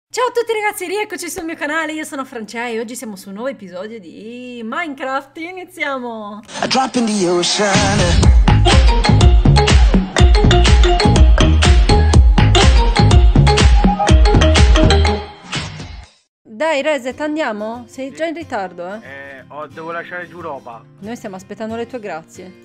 Ciao a tutti ragazzi, rieccoci sul mio canale, io sono Francia e oggi siamo su un nuovo episodio di Minecraft, iniziamo! A drop in the ocean. Dai Reset, andiamo? Sei già in ritardo, eh? Devo lasciare giù roba. Noi stiamo aspettando le tue grazie.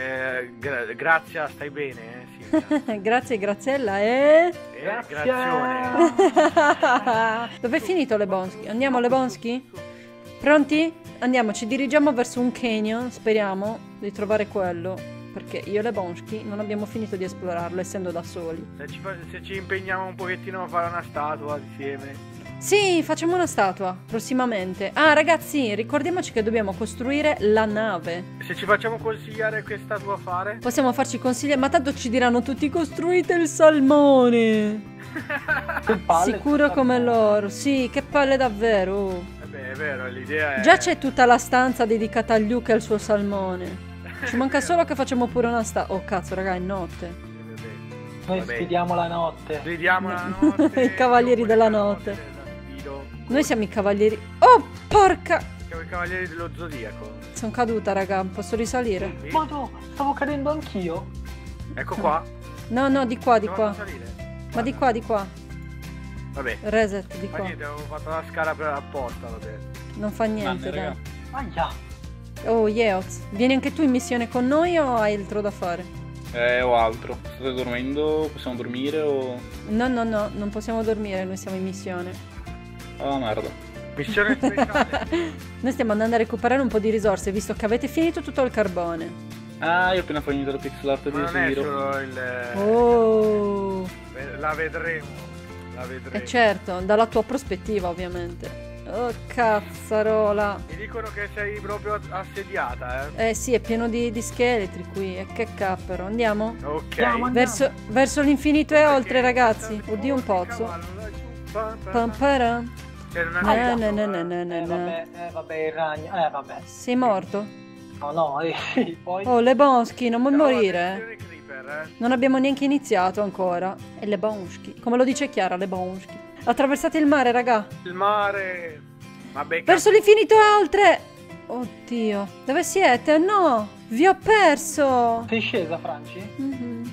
Grazia, stai bene? Sì. Grazie Graziella e... Grazione. Dove è finito Lebonski? Andiamo Lebonski? Pronti? Andiamo, ci dirigiamo verso un canyon, speriamo di trovare quello. Perché io e Lebonski non abbiamo finito di esplorarlo essendo da soli. Se ci impegniamo un pochettino a fare una statua insieme. Sì, facciamo una statua, prossimamente. Ah, ragazzi, ricordiamoci che dobbiamo costruire la nave. Se ci facciamo consigliare che statua fare? Possiamo farci consigli, ma tanto ci diranno tutti costruite il salmone. Che palle, Sicuro come loro. Sì, che palle davvero. Beh, è vero, l'idea è... Già c'è tutta la stanza dedicata a Luke e al suo salmone. Ci manca solo che facciamo pure una stanza. Oh cazzo, raga, è notte. Noi sfidiamo la notte. Sfidiamo la notte. I cavalieri della notte. Noi siamo i cavalieri. Oh, porca! Siamo i cavalieri dello zodiaco. Sono caduta, raga. Posso risalire? Sì. Ma no, stavo cadendo anch'io. Ecco qua. No, no, di qua, di Devo qua. salire. Ma di qua, di qua. Vabbè. Reset, di Ma qua. niente, avevo fatto la scala per apposta, vabbè. Non fa niente, dai. Aia. Oh, Yeoz, vieni anche tu in missione con noi o hai altro da fare? O altro. State dormendo? Possiamo dormire o... No, no, no, non possiamo dormire, noi siamo in missione. Ah, merda. Missione speciale. Noi stiamo andando a recuperare un po' di risorse, visto che avete finito tutto il carbone. Ah, io ho appena finito la pixel art Ma di non è Zero. solo il... Oh! La vedremo. La vedremo. Certo, dalla tua prospettiva, ovviamente. Oh, cazzarola. Mi dicono che sei proprio assediata, eh? Sì, è pieno di scheletri qui, e che cappero. Andiamo? Ok. Andiamo. Verso l'infinito e oltre, ragazzi. Oddio, un pozzo. Pam param. Cioè, non No, è no, no, no, no, no, no. Vabbè, il ragno. Vabbè. Sei morto? No, sì, poi... Oh, Lebonski, non vuoi morire, eh? Attenzione, Creeper, Non abbiamo neanche iniziato ancora. E Lebonski. Come lo dice Chiara, Lebonski. Attraversate il mare, raga. Il mare. Vabbè, Verso l'infinito e oltre. Oddio. Dove siete? No. Vi ho perso. Sei scesa, Franci? Mhm.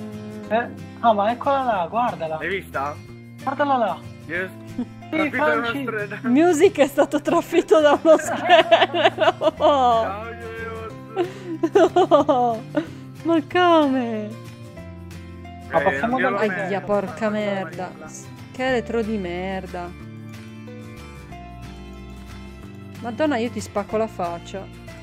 Ah, ma eccola là, guardala. L'hai vista? Guardala là. Yes. Sì, Trafitto da una Franci. strada. Music è stato trafitto da uno scheletro. Ciao, Io. No. Ma come? Ma possiamo non dirlo andare- meglio. Aia, porca merda. Scheletro di merda. Madonna, io ti spacco la faccia.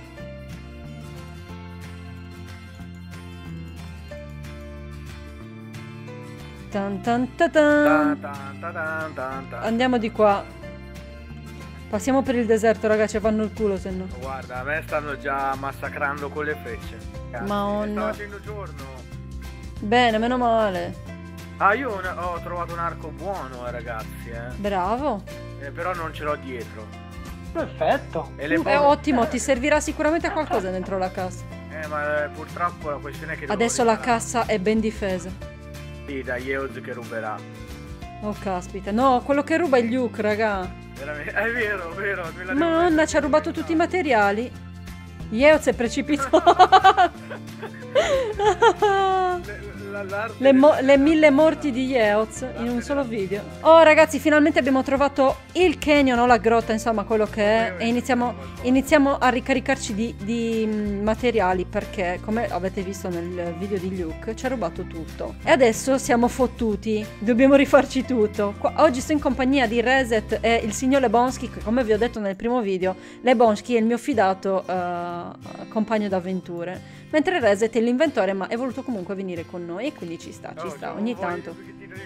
Tan tan ta tan. Tan. Andiamo di qua. Passiamo per il deserto, raga, ci fanno il culo se no. Guarda, a me stanno già massacrando con le frecce. Cazzo, Madonna. sta facendo giorno. Bene, meno male. Ah, io ho trovato un arco buono, ragazzi, Bravo. Però non ce l'ho dietro. Perfetto. E le È ottimo, ti servirà sicuramente a qualcosa dentro la cassa. ma purtroppo la questione è che devo Adesso la riparare. cassa è ben difesa. Sì, da Yeoz che ruberà. Oh, caspita. No, quello che ruba è Luke, raga. Veramente. È vero, vero. me la devo Madonna, mettere ci ha rubato tutti i materiali. Yeoz è precipitato. Le 1000 morti di Yeoz in un solo video. Oh ragazzi, finalmente abbiamo trovato il canyon o la grotta, insomma quello che è. E iniziamo a ricaricarci di materiali, perché come avete visto nel video di Luke ci ha rubato tutto. E adesso siamo fottuti, dobbiamo rifarci tutto. Oggi sto in compagnia di Reset e il signor Lebonski, che come vi ho detto nel primo video, Lebonski è il mio fidato compagno d'avventure. Mentre Reset è l'inventore, ma è voluto comunque venire con noi e quindi ci sta, ogni tanto.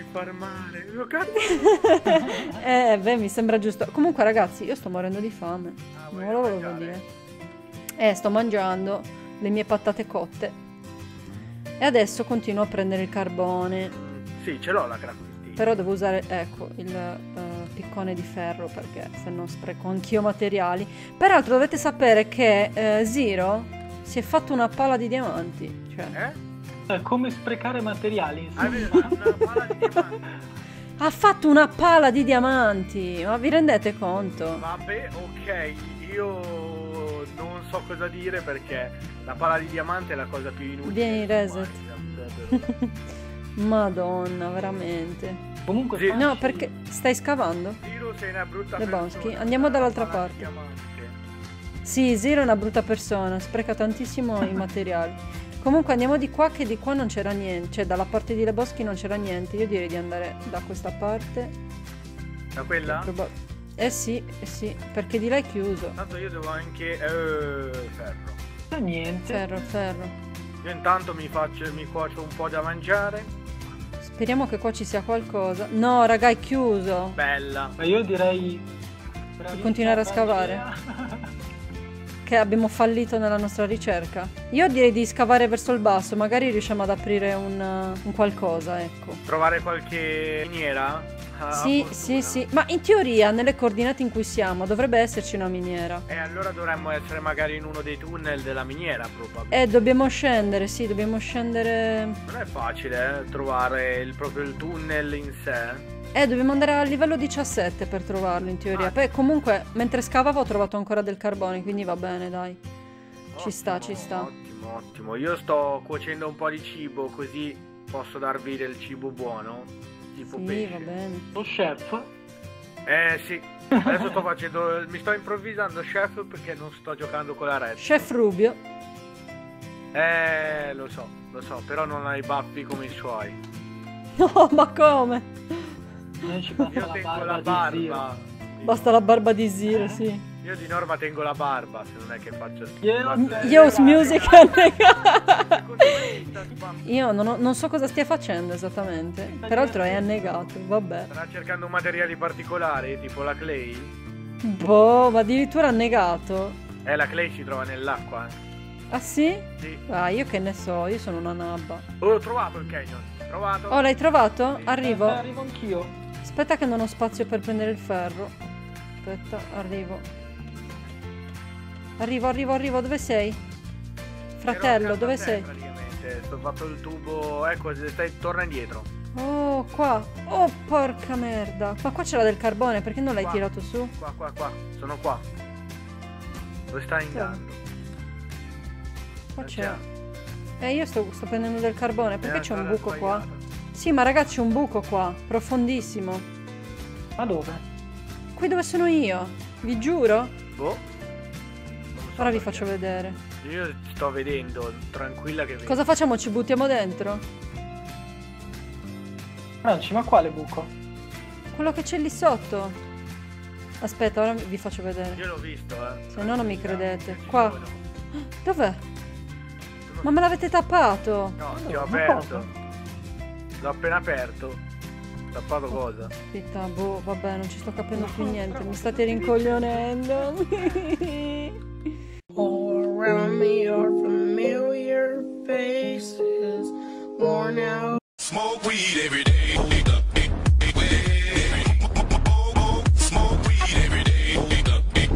Beh, mi sembra giusto. Comunque ragazzi, io sto morendo di fame. Non ve lo volevo dire. Sto mangiando le mie patate cotte. E adesso continuo a prendere il carbone. Sì, ce l'ho la crafting. Però devo usare, ecco, il piccone di ferro, perché se no spreco anch'io materiali. Peraltro dovete sapere che Zero si è fatto una pala di diamanti. Cioè, Come sprecare materiali, Una pala di diamanti. Ha fatto una pala di diamanti. Ma vi rendete conto? Vabbè, ok, io non so cosa dire perché la pala di diamante è la cosa più inutile. Vieni, del reset. Minecraft. Madonna, veramente. Comunque Sì. No, perché stai scavando? Zero sei una brutta Le persona. boschi. Andiamo dall'altra Pala di parte. diamante. Sì, Zero è una brutta persona, spreca tantissimo i materiali. Comunque andiamo di qua, che di qua non c'era niente. Cioè dalla parte di Le Boschi non c'era niente. Io direi di andare da questa parte. Da quella? Sì, perché di là è chiuso. Tanto io devo anche ferro. niente. Ferro. Io intanto mi cuocio un po' da mangiare. Speriamo che qua ci sia qualcosa. No, raga, è chiuso. Bella. Ma io direi Di continuare a scavare. Che abbiamo fallito nella nostra ricerca. Io direi di scavare verso il basso. Magari riusciamo ad aprire un qualcosa, ecco. Trovare qualche miniera? Sì. Ma in teoria, nelle coordinate in cui siamo, dovrebbe esserci una miniera. E allora dovremmo essere magari in uno dei tunnel della miniera, probabilmente. Dobbiamo scendere, sì, dobbiamo scendere. Non è facile, trovare proprio il tunnel in sé. Dobbiamo andare a livello 17 per trovarlo, in teoria. Poi comunque, mentre scavavo ho trovato ancora del carbone, quindi va bene, dai. Ci sta. Ottimo. Io sto cuocendo un po' di cibo, così posso darvi del cibo buono. Tipo Sì, pesce. va bene. lo chef. Sì. Adesso sto facendo. Mi sto improvvisando chef perché non sto giocando con la red. Chef Rubio. Lo so, però non ha i baffi come i suoi. No, ma come? Noi ci basta Io la tengo barba la di barba. Basta la barba di Zero, sì. Io di norma tengo la barba, se non è che faccio Yo's Music ha negato. Secondo me mi sta spam- Io non so cosa stia facendo esattamente. Peraltro è annegato, vabbè. Starà cercando materiali particolari, tipo la clay. Boh, ma addirittura annegato. La clay si trova nell'acqua. Ah sì? Sì. Ah, io che ne so, io sono una nabba. Oh, ho trovato il canyon. Trovato. Oh, l'hai trovato? Sì. Arrivo. Arrivo anch'io. Aspetta che non ho spazio per prendere il ferro. Aspetta, arrivo. Arrivo, dove sei? Fratello, dove sei? Praticamente, sto fatto il tubo. Ecco, torna indietro. Oh, qua. Oh, porca merda. Ma qua c'era del carbone, perché non l'hai Qua. tirato su? Qua. Sono qua. Dove stai andando? Qua c'è. Io sto prendendo del carbone, perché c'è un buco qua? Sbagliato. Sì, ma ragazzi, c'è un buco qua, profondissimo. Ma dove? Qui dove sono io, vi giuro. Boh. Non so Ora vi perché. faccio vedere. Io sto vedendo, tranquilla che vedo. Cosa facciamo? Ci buttiamo dentro? Franci, ma quale buco? Quello che c'è lì sotto. Aspetta, ora vi faccio vedere. Io l'ho visto, Se no non mi credete. Ci Qua. sono. Dov'è? Sono- Ma me l'avete tappato. No, ti Ma ho aperto. cosa? L'ho appena aperto. Tappato cosa? Aspetta, boh, vabbè, non ci sto capendo più niente. Mi state rincoglionendo. All around me are familiar faces, worn out. Smoke weed every day. Smoke weed every day.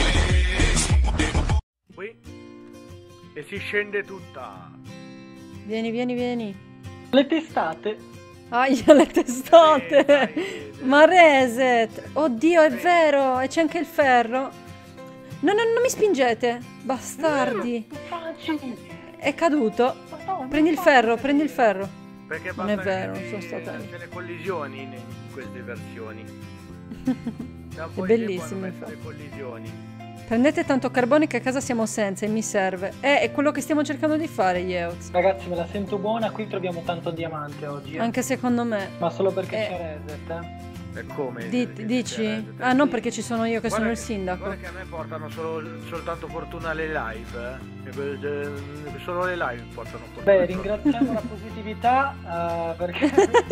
Qui. E si scende tutta. Vieni. Le testate? Aia, le testate. Dai. Ma reset. Oddio, è vero. E c'è anche il ferro. No, non mi spingete. Bastardi. Franci! È caduto. Ma no, Prendi il ferro. Perché Non è basta vero, che non sono stata io. c'è le collisioni in queste versioni. Da un È po' di tempo bellissimo, hanno messo le infatti. collisioni. Prendete tanto carbone che a casa siamo senza e mi serve. È quello che stiamo cercando di fare, Yeoz. Ragazzi, me la sento buona, qui troviamo tanto diamante oggi. Anche secondo me. Ma solo perché Eh. c'è reset, E come? Dici? Ah, non perché ci sono io che sono il sindaco. Guarda che a me portano soltanto fortuna le live. Solo le live portano fortuna. Beh, ringraziamo la positività perché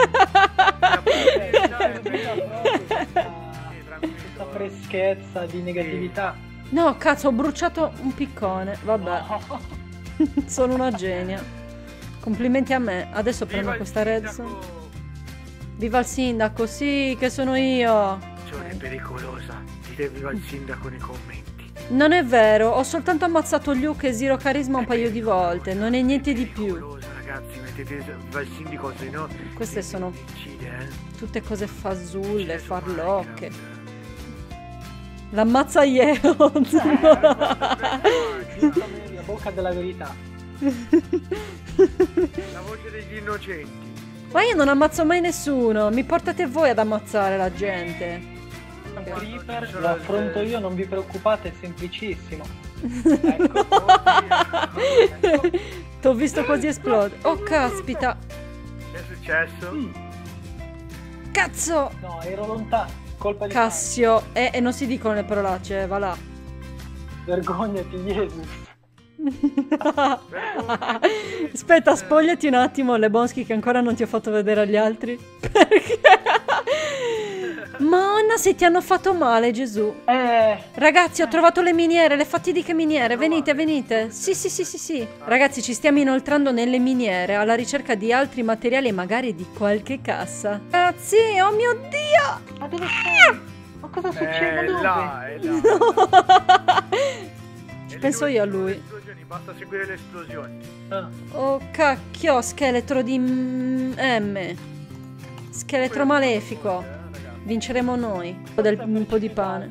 questa freschezza di negatività. No, cazzo, ho bruciato un piccone. Vabbè, sono una genia. Complimenti a me. Adesso prendo questa redstone. Viva il sindaco, sì, che sono io. È pericolosa. Dite viva il sindaco nei commenti. Non è vero, ho soltanto ammazzato Luke e Zero Carisma un paio di volte. Non è niente di più. Pericolosa, ragazzi, mettete vasini di cose, no? Queste sono Uccide, tutte cose fasulle, Uccide su farlocche. Minecraft. L'ammazza Yeon. Giusta media, bocca della verità. La voce degli innocenti. Ma io non ammazzo mai nessuno. Mi portate voi ad ammazzare la gente. Un creeper lo affronto io, non vi preoccupate, è semplicissimo. Ecco. T'ho visto quasi esplodere. Oh caspita. Che è successo? Cazzo. No, ero lontano. Colpa di Cassio. E non si dicono le parolacce, va là. Vergognati, Jesus. Aspetta, spogliati un attimo, Lebonsky, che ancora non ti ho fatto vedere agli altri. Perché? Monna, se ti hanno fatto male, Gesù. Ragazzi, ho trovato le miniere, le fatidiche miniere. Venite, venite. Sì. Ragazzi, ci stiamo inoltrando nelle miniere alla ricerca di altri materiali e magari di qualche cassa. Ragazzi, oh mio Dio! Ma dove sei? Ma cosa succede? È Dove? là, è là. Ci penso io a lui. Basta seguire le esplosioni. Ah. Oh cacchio, scheletro di M. Scheletro malefico. Vinceremo noi. Un po' di pane.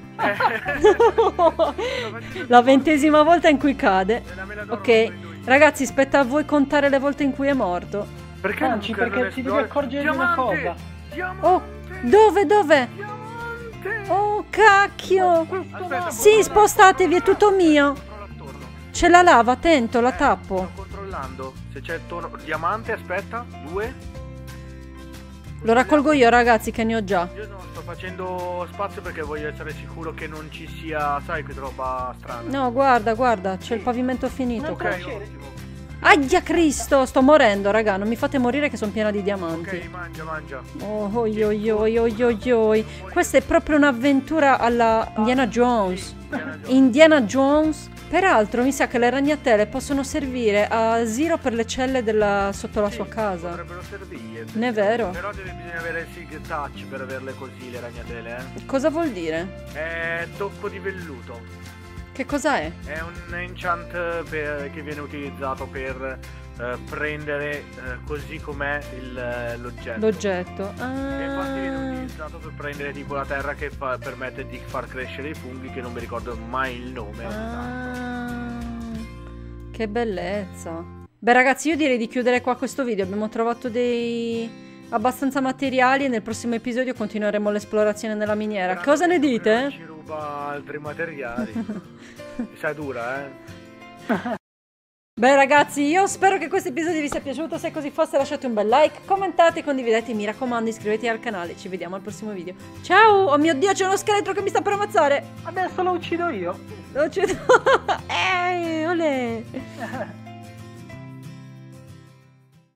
La 20ª volta in cui cade. Ok, ragazzi, spetta a voi contare le volte in cui è morto. Perché Anzi, perché ti devi accorgere di una cosa. Oh, dove? Diamante! Oh cacchio. Aspetta, Sì, spostatevi, è tutto mio. controllo attorno. C'è la lava, attento, la tappo. Sto controllando. Se c'è diamante, aspetta. 2. Lo raccolgo io, ragazzi, che ne ho già. Io non sto facendo spazio perché voglio essere sicuro che non ci sia, sai, che roba strana. No, guarda, c'è il pavimento finito. Ok, ottimo. Aia Cristo, sto morendo, raga, non mi fate morire che sono piena di diamanti. Ok, mangia. Oh, oi, oi, oi, oi, oi, oi. Questa è proprio un'avventura alla Indiana Jones. Indiana Jones. Peraltro mi sa che le ragnatele possono servire a asilo per le celle sotto la sua casa. Potrebbero servire. Non è vero? Però bisogna avere il Sig Touch per averle così, le ragnatele, Cosa vuol dire? È tocco di velluto. Che cosa è? È un enchant che viene utilizzato per prendere così com'è l'oggetto. L'oggetto. E infatti viene Ah. utilizzato per prendere tipo la terra che permette di far crescere i funghi, che non mi ricordo mai il nome. Ah, che bellezza. Beh ragazzi, io direi di chiudere qua questo video. Abbiamo trovato abbastanza materiali e nel prossimo episodio continueremo l'esplorazione nella miniera. Cosa ne dite? Ci ruba altri materiali. Mi sa dura, Beh ragazzi, io spero che questo episodio vi sia piaciuto. Se così fosse lasciate un bel like, commentate, condividete, mi raccomando iscrivetevi al canale. Ci vediamo al prossimo video. Ciao! Oh mio Dio, c'è uno scheletro che mi sta per ammazzare. Adesso lo uccido io. Lo uccido. Olè.